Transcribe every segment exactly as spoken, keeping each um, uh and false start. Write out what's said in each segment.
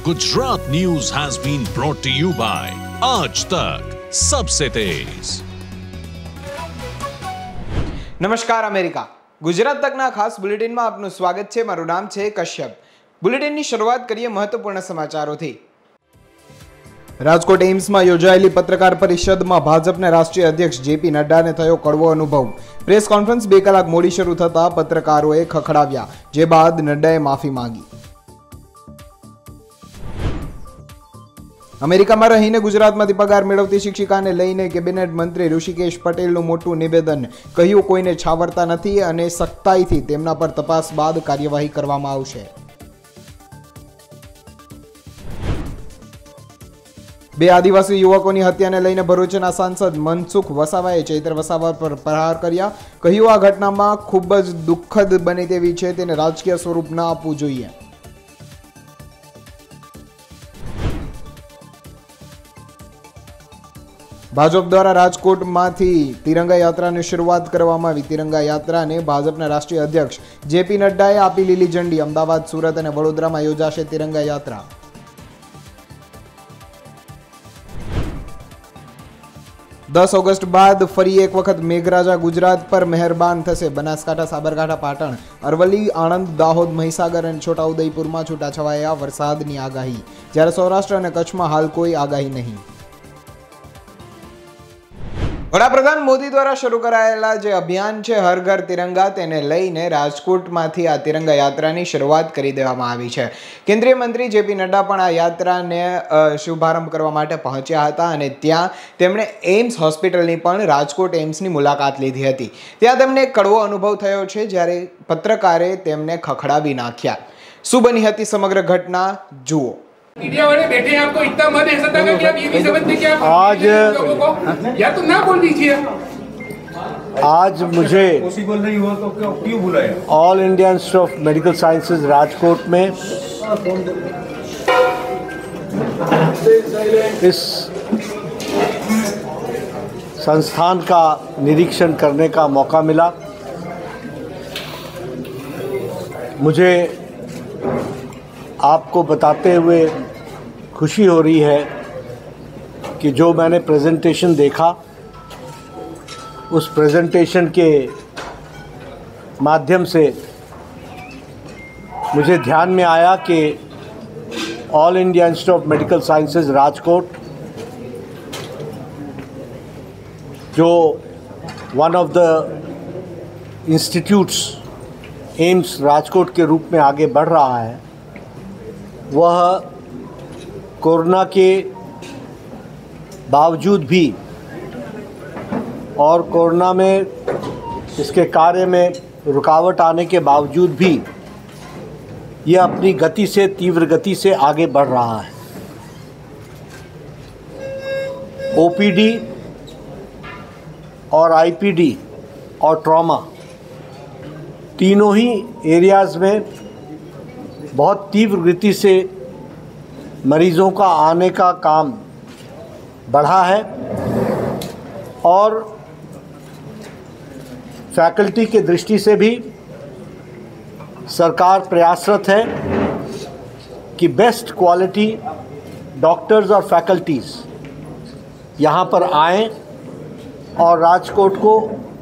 Gujarat news has been brought to you by Aaj Tak सबसे तेज। નમસ્કાર America Gujarat તકના ખાસ બુલેટિનમાં આપનું સ્વાગત છે। મારું નામ છે કશ્યપ। બુલેટિનની શરૂઆત કરીએ મહત્વપૂર્ણ સમાચારોથી। રાજકોટ એમ્સમાં યોજાયેલી પત્રકાર પરિષદમાં ભાજપના રાષ્ટ્રીય અધ્યક્ષ જેપી નડ્ડાને થયો કડવો અનુભવ। પ્રેસ કોન્ફરન્સ બે કલાક મોડી શરૂ થતા પત્રકારોએ ખખડાવ્યા, જે બાદ નડ્ડાએ માફી માંગી। અમેરિકામાં રહીને ગુજરાતમાંથી પગાર મેળવતી શિક્ષિકાને લઈને કેબિનેટ મંત્રી ઋષિકેશ પટેલનું મોટું નિવેદન। કહ્યું, કોઈને છાવરતા નથી અને સખ્તાઈથી તેમના પર તપાસ બાદ કાર્યવાહી કરવામાં આવશે। બે આદિવાસી યુવકોની હત્યાને લઈને ભરૂચના સાંસદ મનસુખ વસાવાએ ચૈત્ર વસાવા પર પ્રહાર કર્યા। કહ્યું, આ ઘટનામાં ખૂબ જ દુઃખદ બને તેવી છે, તેને રાજકીય સ્વરૂપ ન આપવું જોઈએ। ભાજપ દ્વારા રાજકોટમાંથી તિરંગા યાત્રાની શરૂઆત કરવામાં આવી। તિરંગા યાત્રાને ભાજપના રાષ્ટ્રીય અધ્યક્ષ જેપી નડ્ડાએ આપી લીલી ઝંડી। અમદાવાદ, સુરત અને વડોદરામાં યોજાશે તિરંગા યાત્રા। દસ ઓગસ્ટ બાદ ફરી એક વખત મેઘરાજા ગુજરાત પર મહેરબાન થશે। બનાસકાંઠા, સાબરકાંઠા, પાટણ, અરવલ્લી, આણંદ, દાહોદ, મહીસાગર અને છોટાઉદેપુરમાં છૂટાછવાયા વરસાદની આગાહી, જ્યારે સૌરાષ્ટ્ર અને કચ્છમાં હાલ કોઈ આગાહી નહીં। વડાપ્રધાન મોદી દ્વારા શરૂ કરાયેલા જે અભિયાન છે હર ઘર તિરંગા, તેને લઈને રાજકોટમાંથી આ તિરંગા યાત્રાની શરૂઆત કરી દેવામાં આવી છે। કેન્દ્રીય મંત્રી જેપી નડ્ડા પણ આ યાત્રાને શુભારંભ કરવા માટે પહોંચ્યા હતા અને ત્યાં તેમણે એમ્સ હોસ્પિટલની પણ રાજકોટ એમ્સની મુલાકાત લીધી હતી। ત્યાં તેમને એક કડવો અનુભવ થયો છે, જ્યારે પત્રકારે તેમને ખખડાવી નાખ્યા। શું બની હતી સમગ્ર ઘટના, જુઓ। मीडिया वाले बैठे हैं, आपको इतना मन ऐसा था कि आप ये नहीं समझते कि आप आज लोगों को या तो ना बोल दीजिए। आज मुझे पॉसिबल नहीं हुआ तो क्यों क्यों बुलाया? All India institute of medical sciences Rajkot में इस संस्थान का निरीक्षण करने का मौका मिला। मुझे आपको बताते हुए खुशी हो रही है कि जो मैंने प्रेजेंटेशन देखा, उस प्रेजेंटेशन के माध्यम से मुझे ध्यान में आया कि all India institute of medical sciences Rajkot, जो one of the institutes AIIMS Rajkot के रूप में आगे बढ़ रहा है, वह कोरोना के बावजूद भी और कोरोना में इसके कार्य में रुकावट आने के बावजूद भी यह अपनी गति से, तीव्र गति से आगे बढ़ रहा है। ओपीडी और आईपीडी और ट्रॉमा, तीनों ही एरियाज़ में बहुत तीव्र गति से मरीज़ों का आने का काम बढ़ा है और फैकल्टी के दृष्टि से भी सरकार प्रयासरत है कि बेस्ट क्वालिटी डॉक्टर्स और फैकल्टीज़ यहाँ पर आएं और राजकोट को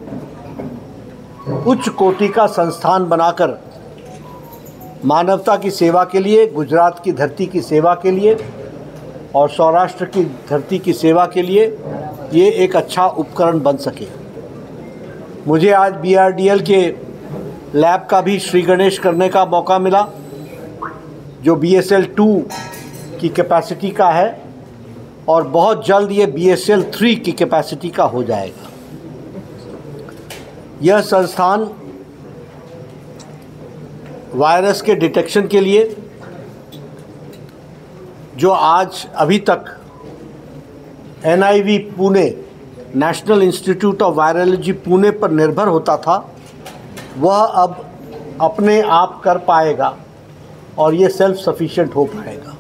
उच्च कोटि का संस्थान बनाकर मानवता की सेवा के लिए, गुजरात की धरती की सेवा के लिए और सौराष्ट्र की धरती की सेवा के लिए ये एक अच्छा उपकरण बन सके। मुझे आज बीआरडीएल के लैब का भी श्री गणेश करने का मौका मिला, जो बीएसएल टू की कैपेसिटी का है और बहुत जल्द ये बीएसएल थ्री की कैपेसिटी का हो जाएगा। यह संस्थान वायरस के डिटेक्शन के लिए, जो आज अभी तक NIV Pune, national institute of virology Pune पर निर्भर होता था, वह अब अपने आप कर पाएगा और ये सेल्फ सफिशिएंट हो पाएगा।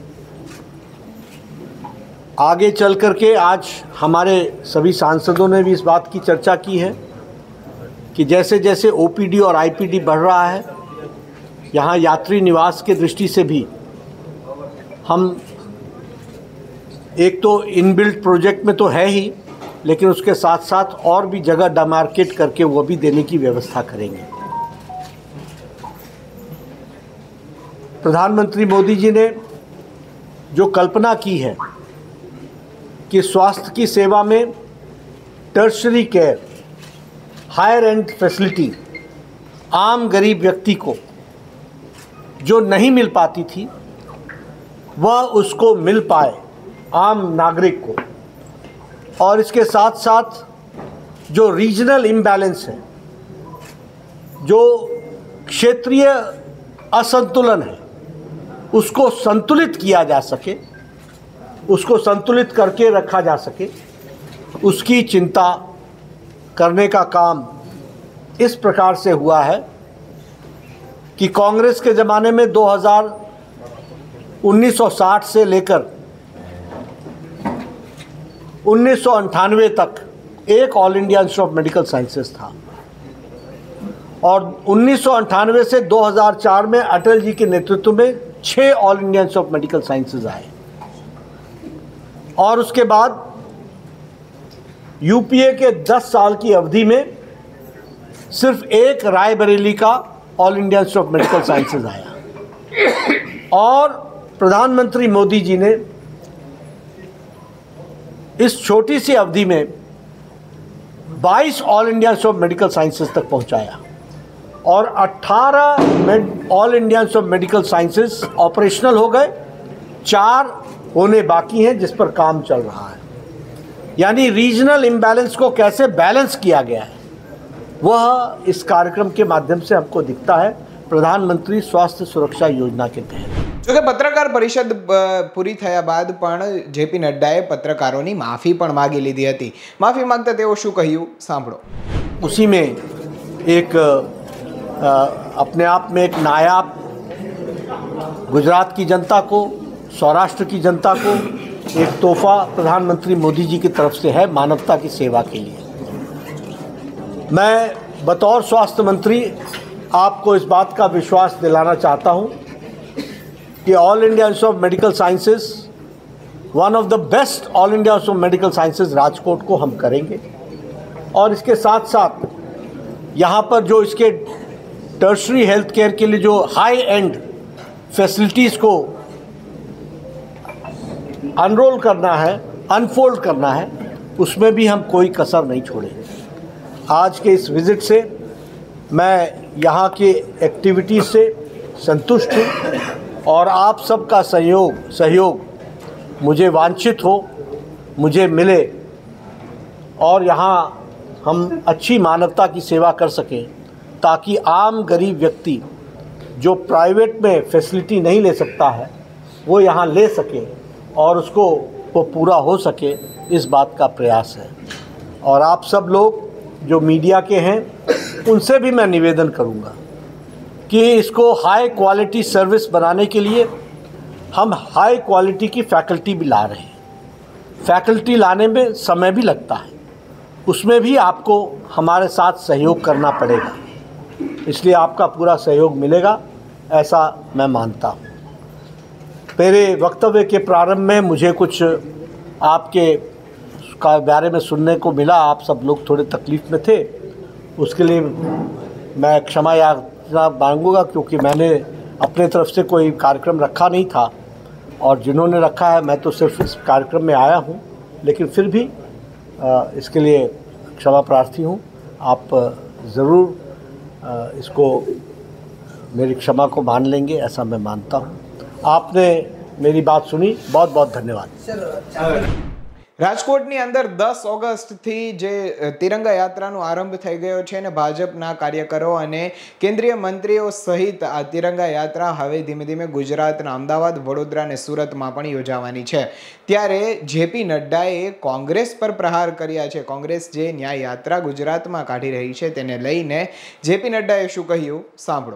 आगे चल कर के आज हमारे सभी सांसदों ने भी इस बात की चर्चा की है कि जैसे जैसे ओपीडी और आईपीडी बढ़ रहा है, यहाँ यात्री निवास के दृष्टि से भी हम एक तो इनबिल्ट प्रोजेक्ट में तो है ही, लेकिन उसके साथ साथ और भी जगह डिमार्केट करके वो भी देने की व्यवस्था करेंगे। प्रधानमंत्री मोदी जी ने जो कल्पना की है कि स्वास्थ्य की सेवा में tertiary care, higher and facility आम गरीब व्यक्ति को जो नहीं मिल पाती थी वह उसको मिल पाए, आम नागरिक को। और इसके साथ साथ जो रीजनल इम्बैलेंस है, जो क्षेत्रीय असंतुलन है, उसको संतुलित किया जा सके, उसको संतुलित करके रखा जा सके, उसकी चिंता करने का काम इस प्रकार से हुआ है कि कांग्रेस के ज़माने में दो हज़ार उन्नीस सौ साठ से लेकर उन्नीस सौ अंठानवे तक एक all India institute of medical sciences था, और उन्नीस सौ अंठानवे से दो हज़ार चार में अटल जी के नेतृत्व में छः all India institute of medical sciences आए, और उसके बाद यूपीए के दस साल की अवधि में सिर्फ एक रायबरेली का all India institute of medical sciences आया। और प्रधानमंत्री मोदी जी ने इस छोटी सी अवधि में बाईस all India institute of medical sciences तक पहुंचाया, और अठारह all India institute of medical sciences operational हो गए, चार होने बाकी हैं जिस पर काम चल रहा है। यानी रीजनल इम्बैलेंस को कैसे बैलेंस किया गया है वह इस कार्यक्रम के माध्यम से हमको दिखता है, प्रधानमंत्री स्वास्थ्य सुरक्षा योजना के तहत। જો કે પત્રકાર પરિષદ પૂરી થયા બાદ પણ જેપી નડ્ડાએ પત્રકારોની માફી પણ માગી લીધી હતી। માફી માંગતા તેઓ શું કહ્યું સાંભળો। उसी में एक आ, अपने आप में एक नायाब गुजरात की जनता को, सौराष्ट्र की जनता को एक तोहफा प्रधानमंत्री मोदी जी की तरफ से है मानवता की सेवा के लिए। मैं बतौर स्वास्थ्य मंत्री आपको इस बात का विश्वास दिलाना चाहता हूं कि all India institute of medical sciences, one of the best all India institute of medical sciences Rajkot को हम करेंगे, और इसके साथ साथ यहाँ पर जो इसके टर्शरी हेल्थ केयर के लिए जो हाई एंड फैसिलिटीज़ को अनरोल करना है, अनफोल्ड करना है, उसमें भी हम कोई कसर नहीं छोड़ेंगे। आज के इस विज़िट से मैं यहाँ की एक्टिविटीज़ से संतुष्ट हूँ, और आप सबका सहयोग सहयोग मुझे वांछित हो, मुझे मिले, और यहाँ हम अच्छी मानवता की सेवा कर सकें, ताकि आम गरीब व्यक्ति जो प्राइवेट में फैसिलिटी नहीं ले सकता है वो यहाँ ले सके और उसको वो पूरा हो सके, इस बात का प्रयास है। और आप सब लोग जो मीडिया के हैं उनसे भी मैं निवेदन करूँगा कि इसको हाई क्वालिटी सर्विस बनाने के लिए हम हाई क्वालिटी की फैकल्टी भी ला रहे हैं। फैकल्टी लाने में समय भी लगता है, उसमें भी आपको हमारे साथ सहयोग करना पड़ेगा, इसलिए आपका पूरा सहयोग मिलेगा ऐसा मैं मानता हूँ। मेरे वक्तव्य के प्रारंभ में मुझे कुछ आपके का बारे में सुनने को मिला, आप सब लोग थोड़े तकलीफ़ में थे, उसके लिए मैं क्षमा याचना मांगूंगा, क्योंकि मैंने अपने तरफ से कोई कार्यक्रम रखा नहीं था, और जिन्होंने रखा है मैं तो सिर्फ इस कार्यक्रम में आया हूँ, लेकिन फिर भी इसके लिए क्षमा प्रार्थी हूँ। आप ज़रूर इसको मेरी क्षमा को मान लेंगे ऐसा मैं मानता हूँ। आपने मेरी बात सुनी, बहुत बहुत धन्यवाद। રાજકોટની અંદર દસ ઓગસ્ટથી જે તિરંગા યાત્રાનો આરંભ થઈ ગયો છે અને ભાજપના કાર્યકરો અને કેન્દ્રીય મંત્રીઓ સહિત આ તિરંગા યાત્રા હવે ધીમે ધીમે ગુજરાતના અમદાવાદ, વડોદરા અને સુરતમાં પણ યોજાવાની છે। ત્યારે જેપી નડ્ડાએ કોંગ્રેસ પર પ્રહાર કર્યા છે। કોંગ્રેસ જે ન્યાય યાત્રા ગુજરાતમાં કાઢી રહી છે તેને લઈને જેપી નડ્ડાએ શું કહ્યું સાંભળો।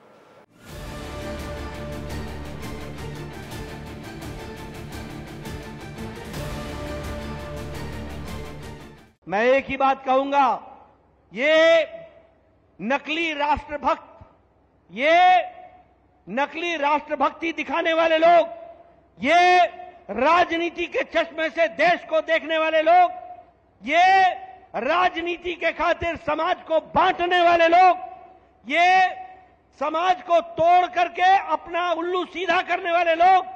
मैं एक ही बात कहूंगा, ये नकली राष्ट्रभक्त, ये नकली राष्ट्रभक्ति दिखाने वाले लोग ये राजनीति के चश्मे से देश को देखने वाले लोग, ये राजनीति के खातिर समाज को बांटने वाले लोग, ये समाज को तोड़ करके अपना उल्लू सीधा करने वाले लोग,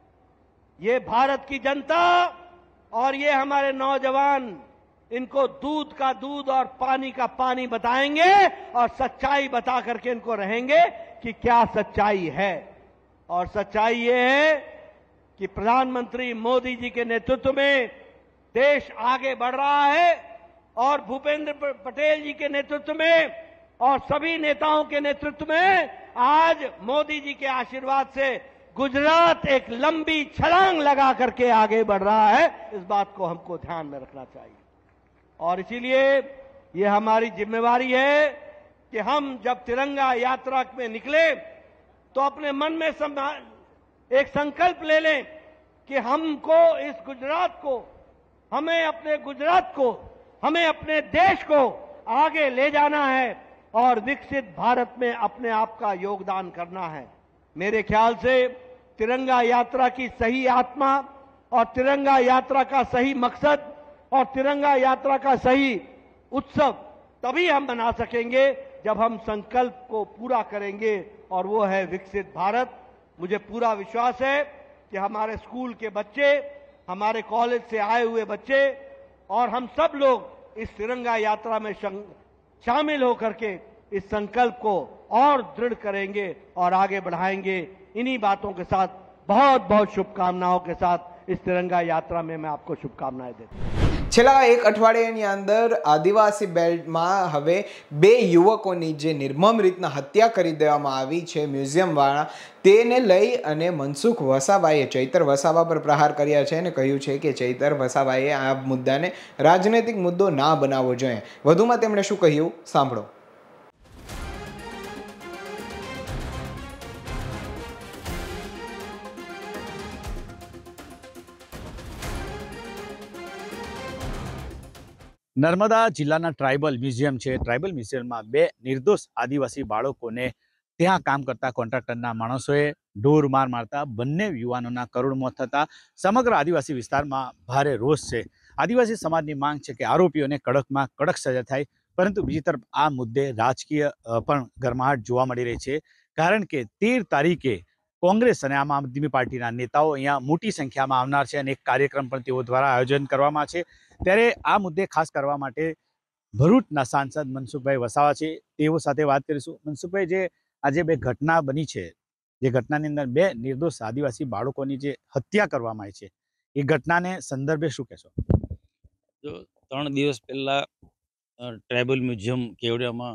ये भारत की जनता और ये हमारे नौजवान इनको दूध का दूध और पानी का पानी बताएंगे और सच्चाई बता करके इनको रहेंगे कि क्या सच्चाई है। और सच्चाई ये है कि प्रधानमंत्री मोदी जी के नेतृत्व में देश आगे बढ़ रहा है और भूपेंद्र पटेल जी के नेतृत्व में और सभी नेताओं के नेतृत्व में आज मोदी जी के आशीर्वाद से गुजरात एक लंबी छलांग लगा करके आगे बढ़ रहा है। इस बात को हमको ध्यान में रखना चाहिए और इसीलिए ये हमारी जिम्मेवारी है कि हम जब तिरंगा यात्रा में निकले तो अपने मन में एक संकल्प ले लें कि हमको इस गुजरात को, हमें अपने गुजरात को, हमें अपने देश को आगे ले जाना है और विकसित भारत में अपने आप का योगदान करना है। मेरे ख्याल से तिरंगा यात्रा की सही आत्मा और तिरंगा यात्रा का सही मकसद और तिरंगा यात्रा का सही उत्सव तभी हम मना सकेंगे जब हम संकल्प को पूरा करेंगे और वो है विकसित भारत। मुझे पूरा विश्वास है कि हमारे स्कूल के बच्चे, हमारे कॉलेज से आए हुए बच्चे और हम सब लोग इस तिरंगा यात्रा में शामिल होकर के इस संकल्प को और दृढ़ करेंगे और आगे बढ़ाएंगे। इन्हीं बातों के साथ बहुत बहुत शुभकामनाओं के साथ इस तिरंगा यात्रा में मैं आपको शुभकामनाएं देता हूं। છેલ્લા એક અઠવાડિયાની અંદર આદિવાસી બેલ્ટમાં હવે બે યુવકોની જે નિર્મમ રીતના હત્યા કરી દેવામાં આવી છે મ્યુઝિયમવાળા, તેને લઈ અને મનસુખ વસાવાએ ચૈતર વસાવા પર પ્રહાર કર્યા છે અને કહ્યું છે કે ચૈતર વસાવાએ આ મુદ્દાને રાજનૈતિક મુદ્દો ના બનાવવો જોઈએ। વધુમાં તેમણે શું કહ્યું સાંભળો। નર્મદા જિલ્લાના ટ્રાઇબલ મ્યુઝિયમ છે, ટ્રાઇબલ મ્યુઝિયમમાં બે નિર્દોષ આદિવાસી બાળકોને ત્યાં કામ કરતા કોન્ટ્રાક્ટરના માણસોએ ઢોર માર મારતા બંને યુવાનોના કરુણ મોત થતા સમગ્ર આદિવાસી વિસ્તારમાં ભારે રોષ છે। આદિવાસી સમાજની માંગ છે કે આરોપીઓને કડકમાં કડક સજા થાય, પરંતુ બીજી તરફ આ મુદ્દે રાજકીય પણ ગરમાહટ જોવા મળી રહી છે, કારણ કે તેર તારીખે કોંગ્રેસ અને આમ આદમી પાર્ટીના નેતાઓ અહીંયા મોટી સંખ્યામાં આવનાર છે અને એક કાર્યક્રમ પણ તેઓ દ્વારા આયોજન કરવામાં છે। ત્યારે આ મુદ્દે ખાસ કરવા માટે ભરૂચના સાંસદ મનસુખભાઈ વસાવા છે, તેઓ સાથે વાત કરીશું। મનસુખભાઈ, જે આજે બે ઘટના બની છે, જે ઘટનાની અંદર બે નિર્દોષ આદિવાસી બાળકોની જે હત્યા કરવામાં આવી છે, એ ઘટનાને સંદર્ભે શું કહેશો? જો ત્રણ દિવસ પહેલા ટ્રાઇબલ મ્યુઝિયમ કેવડિયામાં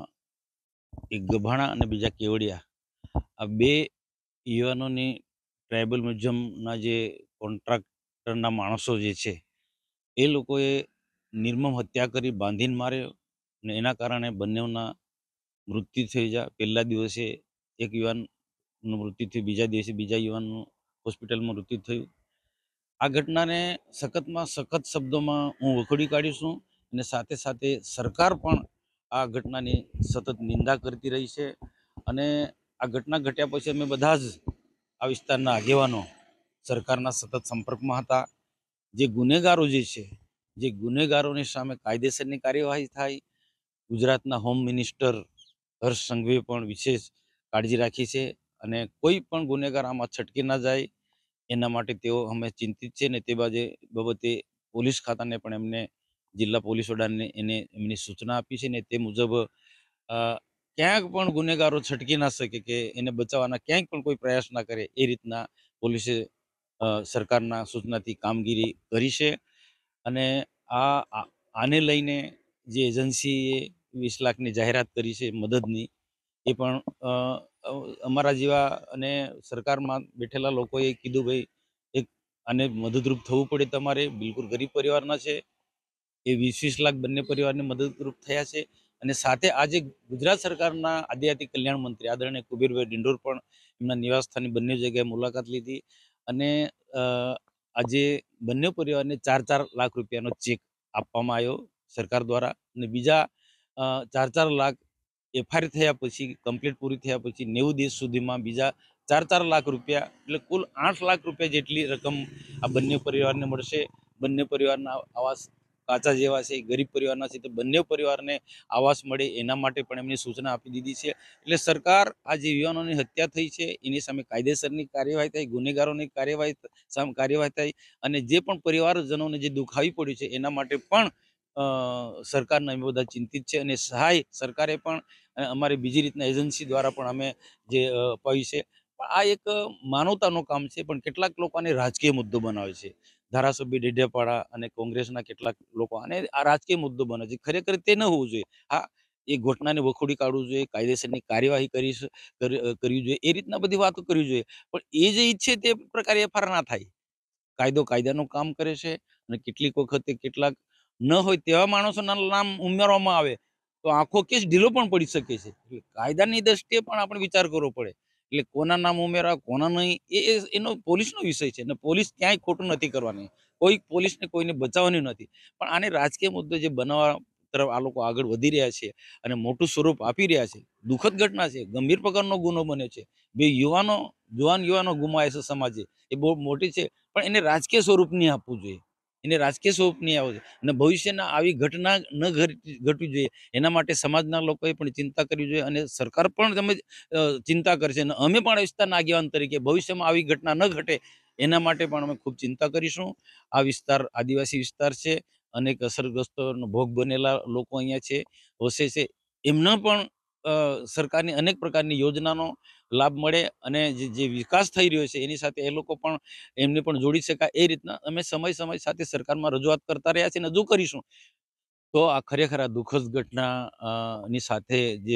એક ગભાણા અને બીજા કેવડિયા, આ બે યુવાનોની ટ્રાઇબલ મ્યુઝિયમના જે કોન્ટ્રાક્ટરના માણસો જે છે એ લોકોએ નિર્મમ હત્યા કરી બાંધીને માર્યો અને એના કારણે બંનેના મૃત્યુ થઈ જાય। પહેલા દિવસે એક યુવાનનું મૃત્યુ થયું, બીજા દિવસે બીજા યુવાનનું હોસ્પિટલમાં મૃત્યુ થયું। આ ઘટનાને સખતમાં સખત શબ્દોમાં હું વખોડી કાઢીશું અને સાથે સાથે સરકાર પણ આ ઘટનાની સતત નિંદા કરતી રહી છે। અને આ ઘટના ઘટ્યા પછી અમે બધા જ આ વિસ્તારના આગેવાનો સરકારના સતત સંપર્કમાં હતા। જે ગુનેગારો જે છે, જે ગુનેગારોની સામે કાયદેસરની કાર્યવાહી થાય, ગુજરાતના હોમ મિનિસ્ટર હર્ષ સંઘવીએ પણ વિશેષ કાળજી રાખી છે અને કોઈ પણ ગુનેગાર આમાં છટકી ના જાય એના માટે તેઓ અમે ચિંતિત છે। ને તે બાબતે પોલીસ ખાતાને પણ એમને જિલ્લા પોલીસ વડાને એને એમની સૂચના આપી છે ને તે મુજબ ક્યાંક પણ ગુનેગારો છટકી ના શકે કે એને બચાવવાના ક્યાંક પણ કોઈ પ્રયાસ ના કરે એ રીતના પોલીસે સરકારના સૂચનાથી કામગીરી કરી છે। અને આ આને લઈને જે એજન્સીએ વીસ લાખની જાહેરાત કરી છે મદદની, એ પણ અમારા જેવા અને સરકારમાં બેઠેલા લોકોએ કીધું ભાઈ એક આને મદદરૂપ થવું પડે, તમારે બિલકુલ ગરીબ પરિવારના છે એ વીસ વીસ લાખ બંને પરિવારને મદદરૂપ થયા છે। અને સાથે આજે ગુજરાત સરકારના આદિજાતિ કલ્યાણ મંત્રી આદરણીય કુબેરભાઈ ડિંડોર પણ એમના નિવાસસ્થાનની બંને જગ્યાએ મુલાકાત લીધી અને આજે બંને પરિવારને ચાર ચાર લાખ રૂપિયાનો ચેક આપવામાં આવ્યો સરકાર દ્વારા અને બીજા ચાર ચાર લાખ એફઆઈઆર થયા પછી કમ્પ્લીટ પૂરી થયા પછી નેવું દિવસ સુધીમાં બીજા ચાર ચાર લાખ રૂપિયા એટલે કુલ આઠ લાખ રૂપિયા જેટલી રકમ આ બંને પરિવારને મળશે. બંને પરિવારના આવાસ કાચા જેવા છે, ગરીબ પરિવારના છે, તો બંને પરિવારને આવાસ મળે એના માટે પણ એમની સૂચના આપી દીધી છે. એટલે સરકાર આ જે યુવાનોની હત્યા થઈ છે એની સામે કાયદેસરની કાર્યવાહી થાય, ગુનેગારોની કાર્યવાહી સામે કાર્યવાહી થાય, અને જે પણ પરિવારજનોને જે દુઃખ આવી પડ્યું છે એના માટે પણ સરકારના અમે બધા ચિંતિત છે. અને સહાય સરકારે પણ અમારી બીજી રીતના એજન્સી દ્વારા પણ અમે જે અપાવી છે. આ એક માનવતાનું કામ છે, પણ કેટલાક લોકો આને રાજકીય મુદ્દો બનાવે છે. ધારાસભ્ય ડેડિયાપાડા અને કોંગ્રેસના કેટલાક લોકો આને આ રાજકીય મુદ્દો બને છે. ખરેખર તે ન હોવું જોઈએ. હા, એ ઘટનાને વખોડી કાઢવું જોઈએ, કાયદેસરની કાર્યવાહી કરી કરવી જોઈએ, એ રીતના બધી વાતો કરવી જોઈએ. પણ એ જે ઈચ્છે તે પ્રકારે એફઆર ના થાય. કાયદો કાયદાનું કામ કરે છે, અને કેટલીક વખતે કેટલાક ન હોય તેવા માણસોના નામ ઉમેરવામાં આવે તો આખો કેસ ઢીલો પણ પડી શકે છે. એટલે કાયદાની દ્રષ્ટિએ પણ આપણે વિચાર કરવો પડે. એટલે કોના નામ ઉમેરવા કોના નહીં એ એનો પોલીસનો વિષય છે, અને પોલીસ ક્યાંય ખોટું નથી કરવાની. કોઈ પોલીસને કોઈને બચાવવાની નથી. પણ આને રાજકીય મુદ્દો જે બનાવવા તરફ આ લોકો આગળ વધી રહ્યા છે અને મોટું સ્વરૂપ આપી રહ્યા છે. દુઃખદ ઘટના છે, ગંભીર પ્રકારનો ગુનો બન્યો છે. બે યુવાનો જુવાન યુવાનો ગુમાય છે સમાજે, એ બહુ મોટી છે. પણ એને રાજકીય સ્વરૂપ નહીં આપવું જોઈએ, એને રાજકીય સ્વરૂપ નહીં આવવું જોઈએ, અને ભવિષ્યના આવી ઘટના ન ઘટવી જોઈએ એના માટે સમાજના લોકોએ પણ ચિંતા કરવી જોઈએ. અને સરકાર પણ તમે ચિંતા કરશે, અને અમે પણ વિસ્તારના આગેવાન તરીકે ભવિષ્યમાં આવી ઘટના ન ઘટે એના માટે પણ અમે ખૂબ ચિંતા કરીશું. આ વિસ્તાર આદિવાસી વિસ્તાર છે, અનેક અસરગ્રસ્તોનો ભોગ બનેલા લોકો અહીંયા છે, વસે છે. એમના પણ સરકારની અનેક પ્રકારની યોજનાનો લાભ મળે, અને જે વિકાસ થઈ રહ્યો છે એની સાથે એ લોકો પણ એમને પણ જોડી શકાય એ રીતના અમે સમય સમય સાથે સરકારમાં રજૂઆત કરતા રહ્યા છીએ, અને હજુ કરીશું. તો આ ખરેખર આ દુઃખદ ઘટના ની સાથે જે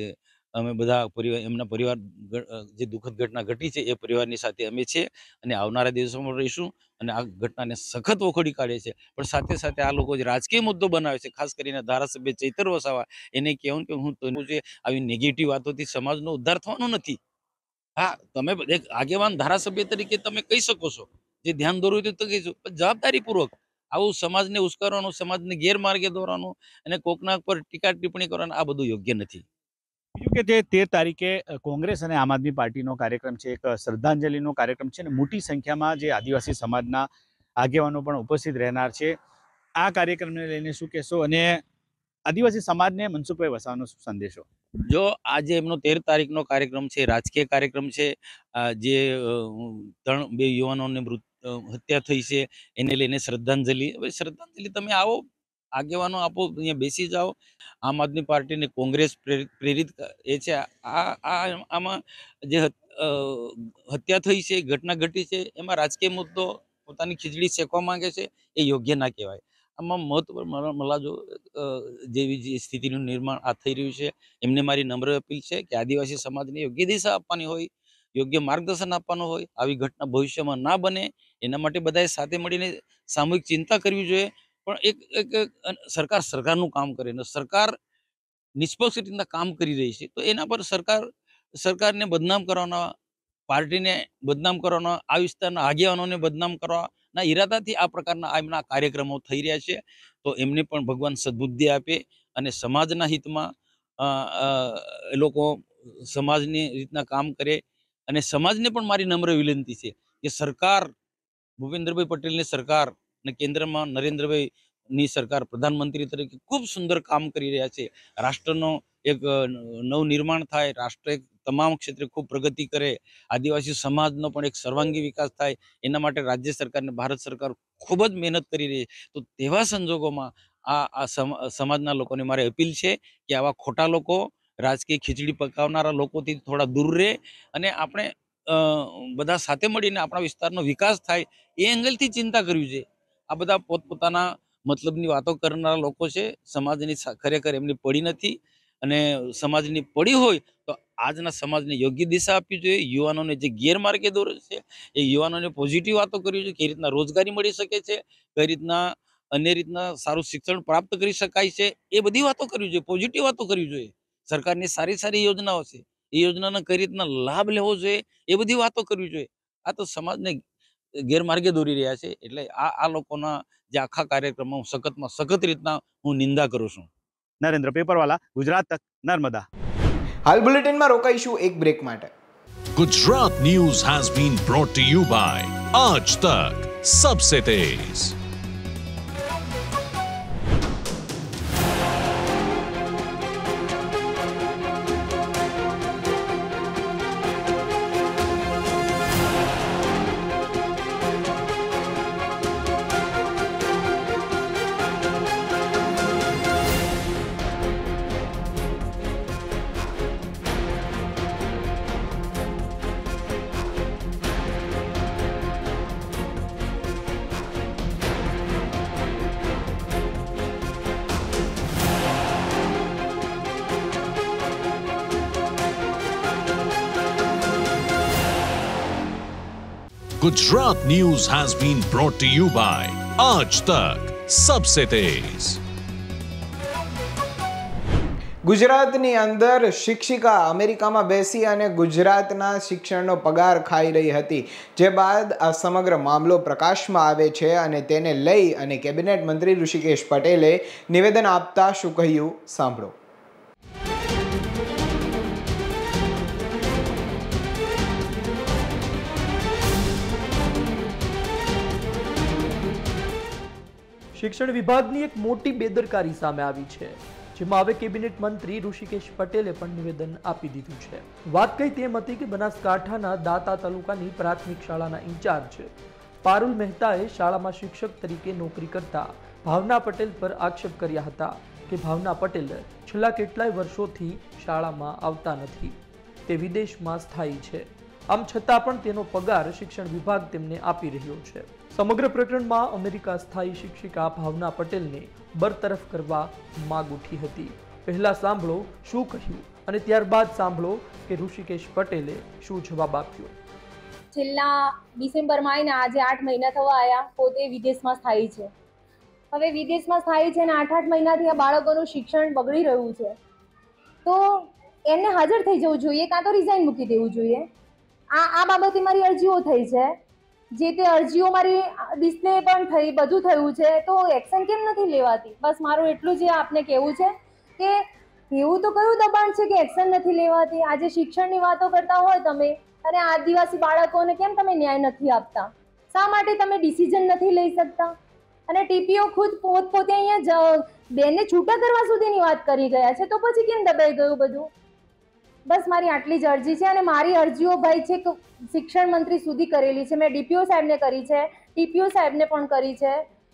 અમે બધા પરિવાર એમના પરિવાર જે દુઃખદ ઘટના ઘટી છે એ પરિવારની સાથે અમે છે, અને આવનારા દિવસોમાં રહીશું. અને આ ઘટનાને સખત વખોડી કાઢે છે. પણ સાથે સાથે આ લોકો જે રાજકીય મુદ્દો બનાવે છે, ખાસ કરીને ધારાસભ્ય ચૈતર વસાવા, એને કહેવું કે હું તો આવી નેગેટિવ વાતોથી સમાજનો ઉદ્ધાર થવાનો નથી. હા, તમે એક આગેવાન ધારાસભ્ય તરીકે તમે કહી શકો છો, જે ધ્યાન દોરવું હોય તો કહીશું, પણ જવાબદારીપૂર્વક આવું સમાજને ઉશ્કેરવાનું, સમાજને ગેરમાર્ગે દોરવાનું અને કોકના પર ટીકા ટિપ્પણી કરવાનું, આ બધું યોગ્ય નથી. બીજું કે જે તેર તારીખે કોંગ્રેસ અને આમ આદમી પાર્ટીનો કાર્યક્રમ છે, એક શ્રદ્ધાંજલિનો કાર્યક્રમ છે, અને મોટી સંખ્યામાં જે આદિવાસી સમાજના આગેવાનો પણ ઉપસ્થિત રહેનાર છે. આ કાર્યક્રમને લઈને શું કહેશો, અને આદિવાસી સમાજને મનસુખભાઈ વસાવાનો શું સંદેશો? જો આજે એમનો તેર તારીખનો કાર્યક્રમ છે, રાજકીય કાર્યક્રમ છે, જે ત્રણ બે યુવાનોને મૃત હત્યા થઈ છે એને લઈને શ્રદ્ધાંજલિ. હવે શ્રદ્ધાંજલિ તમે આવો, આગેવાનો આપો, અહીંયા બેસી જાઓ. આમ આદમી પાર્ટી ને કોંગ્રેસ પ્રેરિત એ છે. આ આમાં જે હત્યા થઈ છે, ઘટના ઘટી છે, એમાં રાજકીય મુદ્દો પોતાની ખીચડી શેકવા માંગે છે, એ યોગ્ય ના કહેવાય. આમાં મહત્વ મલાજો જેવી જે સ્થિતિનું નિર્માણ આ થઈ રહ્યું છે, એમને મારી નમ્ર અપીલ છે કે આદિવાસી સમાજને યોગ્ય દિશા આપવાની હોય, યોગ્ય માર્ગદર્શન આપવાનું હોય, આવી ઘટના ભવિષ્યમાં ના બને એના માટે બધાએ સાથે મળીને સામૂહિક ચિંતા કરવી જોઈએ. પણ એક એક સરકાર સરકારનું કામ કરે ને સરકાર નિષ્પક્ષ રીતના કામ કરી રહી છે, તો એના પર સરકાર સરકારને બદનામ કરવાના, પાર્ટીને બદનામ કરવાના, આ વિસ્તારના આગેવાનોને બદનામ કરવાના ઈરાદાથી આ પ્રકારના એમના કાર્યક્રમો થઈ રહ્યા છે. તો એમને પણ ભગવાન સદબુદ્ધિ આપે, અને સમાજના હિતમાં એ લોકો સમાજની રીતના કામ કરે. અને સમાજને પણ મારી નમ્ર વિનંતી છે કે સરકાર, ભૂપેન્દ્રભાઈ પટેલની સરકાર અને કેન્દ્રમાં નરેન્દ્રભાઈ ની સરકાર પ્રધાનમંત્રી તરીકે ખૂબ સુંદર કામ કરી રહ્યા છે. રાષ્ટ્રનો એક નવનિર્માણ થાય, રાષ્ટ્ર એક તમામ ક્ષેત્રે ખૂબ પ્રગતિ કરે, આદિવાસી સમાજનો પણ એક સર્વાંગી વિકાસ થાય, એના માટે રાજ્ય સરકાર અને ભારત સરકાર ખૂબ જ મહેનત કરી રહી છે. તો તેવા સંજોગોમાં આ આ સમાજના લોકોને મારે અપીલ છે કે આવા ખોટા લોકો, રાજકીય ખીચડી પકાવનારા લોકોથી થોડા દૂર રહે, અને આપણે બધા સાથે મળીને આપણા વિસ્તારનો વિકાસ થાય એ એંગલથી ચિંતા કરવી છે. આ બધા પોતપોતાના મતલબની વાતો કરનારા લોકો છે, સમાજની ખરેખર એમની પડી નથી. અને સમાજની પડી હોય તો આજના સમાજને યોગ્ય દિશા આપવી જોઈએ. યુવાનોને જે ગેરમાર્ગે દોરે છે એ યુવાનોને પોઝિટિવ વાતો કરવી જોઈએ, કઈ રીતના રોજગારી મળી શકે છે, કઈ રીતના અન્ય રીતના સારું શિક્ષણ પ્રાપ્ત કરી શકાય છે, એ બધી વાતો કરવી જોઈએ, પોઝિટિવ વાતો કરવી જોઈએ. સરકારની સારી સારી યોજનાઓ છે, એ યોજનાનો કઈ રીતના લાભ લેવો જોઈએ, એ બધી વાતો કરવી જોઈએ. આ તો સમાજને ગેરમાર્ગે દોરી રહ્યા છે. એટલે આ આ લોકોના જે આખા કાર્યક્રમો સખતમાં સખત રીતના હું નિંદા કરું છું. નરેન્દ્ર પેપરવાલા, ગુજરાત તક, નર્મદા. હાલ બુલેટિનમાં રોકાઈશું એક બ્રેક માટે. Gujarat news has been brought to you by Aaj Tak सबसे तेज। Gujarat news has been brought to you by Aaj Tak सबसे तेज। ગુજરાતની અંદર શિક્ષિકા અમેરિકામાં બેસી અને ગુજરાતના શિક્ષણનો પગાર ખાઈ રહી હતી, જે બાદ આ સમગ્ર મામલો પ્રકાશમાં આવે છે અને તેને લઈ અને કેબિનેટ મંત્રી ઋષિકેશ પટેલે નિવેદન આપતા શું કહ્યું સાંભળો। શિક્ષણ વિભાગની એક મોટી બેદરકારી સામે આવી છે, જેમાં હવે કેબિનેટ મંત્રી ઋષિકેશ પટેલે પણ નિવેદન આપી દીધું છે। વાત કઈ તેમ હતી કે બનાસકાંઠાના દાતા તાલુકાની પ્રાથમિક શાળાના ઇન્ચાર્જ પારુલ મહેતાએ શાળામાં શિક્ષક તરીકે નોકરી કરતા ભાવના પટેલ પર આક્ષેપ કર્યા હતા કે ભાવના પટેલ છેલ્લા કેટલાય વર્ષોથી શાળામાં આવતા નથી, તે વિદેશમાં સ્થાયી છે, આમ છતાં પણ તેનો પગાર શિક્ષણ વિભાગ તેમને આપી રહ્યો છે। સમગ્ર પ્રકરણમાં અમેરિકા સ્થાયી શિક્ષિકા ભાવના પટેલને બરતરફ કરવા માંગ ઉઠી હતી। પહેલા સાંભળો શું કહ્યું અને ત્યારબાદ સાંભળો કે ઋષિકેશ પટેલે શું જવાબ આપ્યો। છેલ્લા ડિસેમ્બરમાં આવીને આજે આઠ મહિના થવા આવ્યા, પોતે વિદેશમાં સ્થાયી છે। હવે વિદેશમાં સ્થાયી છે અને આઠ આઠ મહિનાથી આ બાળકોનું શિક્ષણ બગડી રહ્યું છે, તો એમને હાજર થઈ જવું જોઈએ, કાં તો રિઝાઇન મૂકી દેવું જોઈએ। આ આ બાબતે મારી અરજીઓ થઈ છે, જે તે અરજીઓ મારી ડિસ્પ્લે પણ થઈ, બધું થયું છે, તો એક્શન કેમ નથી લેવાતી? બસ મારું એટલું જ આપને કહેવું છે કે એવું તો કયું દબાણ છે કે એક્શન નથી લેવાતી? આજે શિક્ષણની વાતો કરતા હોય તમે અને આદિવાસી બાળકોને કેમ તમે ન્યાય નથી આપતા? શા માટે તમે ડિસિઝન નથી લઈ શકતા? અને ટીપીઓ ખુદ પોતપોતે અહીંયા બેનને છૂટા કરવા સુધીની વાત કરી ગયા છે, તો પછી કેમ દબાઈ ગયું બધું? બસ મારી આટલી જ અરજી છે અને મારી અરજીઓ ભાઈ છે કે શિક્ષણ મંત્રી સુધી કરેલી છે, મેં ડીપીઓ સાહેબને કરી છે, ટીપીઓ સાહેબને પણ કરી છે,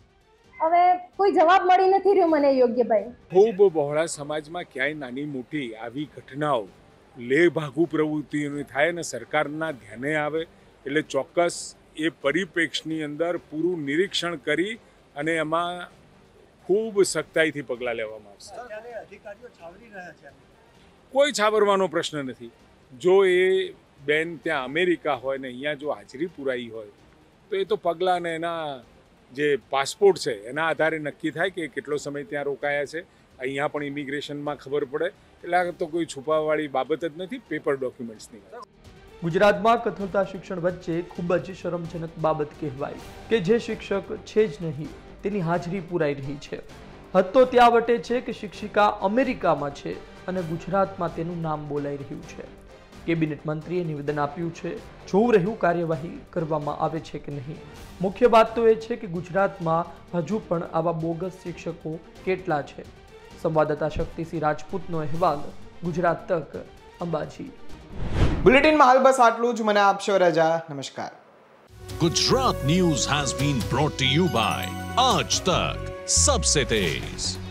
હવે કોઈ જવાબ મળી નથી રહ્યો મને યોગ્ય ભાઈ। ખૂબ બહોળા સમાજમાં ક્યાંય નાની મોટી આવી ઘટનાઓ લે ભાગુ પ્રવૃત્તિઓની થાય અને સરકારના ધ્યાને આવે એટલે ચોક્કસ એ પરિપ્રેક્ષની અંદર પૂરું નિરીક્ષણ કરી અને એમાં ખૂબ સખ્તાઈથી પગલાં લેવામાં આવશે। અધિકારીઓ છાવરી રહ્યા છે, કોઈ છાવરવાનો પ્રશ્ન નથી। જો એ બેન ત્યાં અમેરિકા હોય ને અહીંયા જો હાજરી પુરાઈ હોય તો એ તો પગલાં ને એના જે પાસપોર્ટ છે એના આધારે નક્કી થાય કે કેટલો સમય ત્યાં રોકાયા છે। અહીંયા પણ ઇમિગ્રેશનમાં ખબર પડે, એટલે આ તો કોઈ છુપાવવાળી બાબત જ નથી, પેપર ડોક્યુમેન્ટ્સની। ગુજરાતમાં કથળતા શિક્ષણ વચ્ચે ખૂબ જ શરમજનક બાબત કહેવાય કે જે શિક્ષક છે જ નહીં તેની હાજરી પુરાઈ રહી છે। હદ તો ત્યાં વટે છે કે શિક્ષિકા અમેરિકામાં છે અને ગુજરાતમાં તેનું નામ બોલાઈ રહ્યું છે। કેબિનેટ મંત્રીએ નિવેદન આપ્યું છે, જોવું રહ્યું કાર્યવાહી કરવામાં આવે છે કે નહીં। મુખ્ય વાત તો એ છે કે ગુજરાતમાં હજુ પણ આવા બોગસ શિક્ષકો કેટલા છે। સંવાદદાતા શક્તિસિંહ રાજપૂતનો અહેવાલ, ગુજરાત તક, અંબાજી। બુલેટિનમાં હાલ બસ આટલું જ, મને આપશો રજા, નમસ્કાર। Gujarat news has been brought to you by Aaj Tak सबसे तेज।